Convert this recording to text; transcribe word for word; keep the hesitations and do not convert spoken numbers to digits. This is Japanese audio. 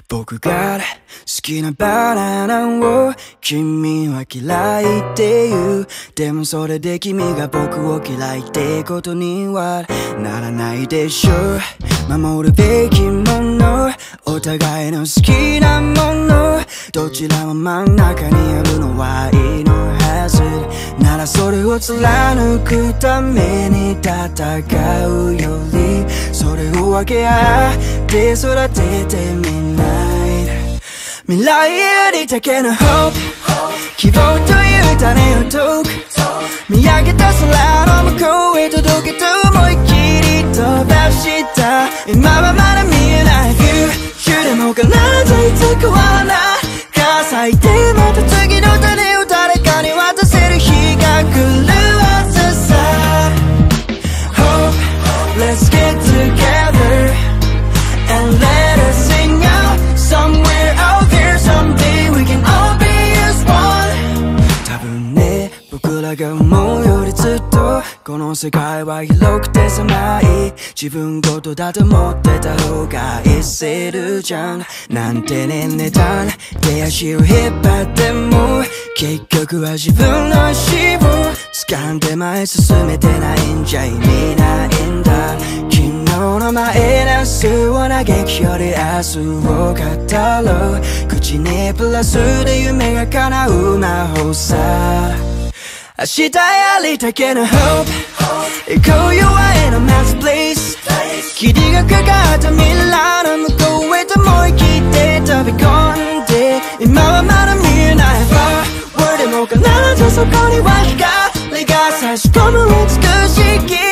僕が好きなバナナを君は嫌いって言う。でもそれで君が僕を嫌いってことにはならないでしょう。守るべきもの、お互いの好きなもの、どちらも真ん中にあるのはいいのはずなら、それを貫くために戦うより、それを分け合って育ててみない。未来ありだけの Hope、 希望という種を解く。見上げた空の向こうへ届けと思いっきり飛ばした。今はまだ見えないフューチューでも必ずいつかはなが咲いて、また次の種を誰かに渡せる日が来るはずさ。 Hope, let's get together and let us sing out somewhere out there. Someday we can all be as one。 多分ね、僕らが思うよりずっとこの世界は広くて狭い。自分ごとだと思ってた方がいせるじゃんなんてね、値段手足を引っ張っても結局は自分の意思を掴んで前進めてないんじゃ意味ないんだ。昨日のマイナスを嘆きより明日を語ろう。口にプラスで夢が叶う魔法さ。明日ありだけの Hope、 行こうよ愛のマスプレイス。霧がかかった未来の向こうへと思い切って飛び込んで、今はまだ見えない Far World でも必ずそこには光が差し込む美しい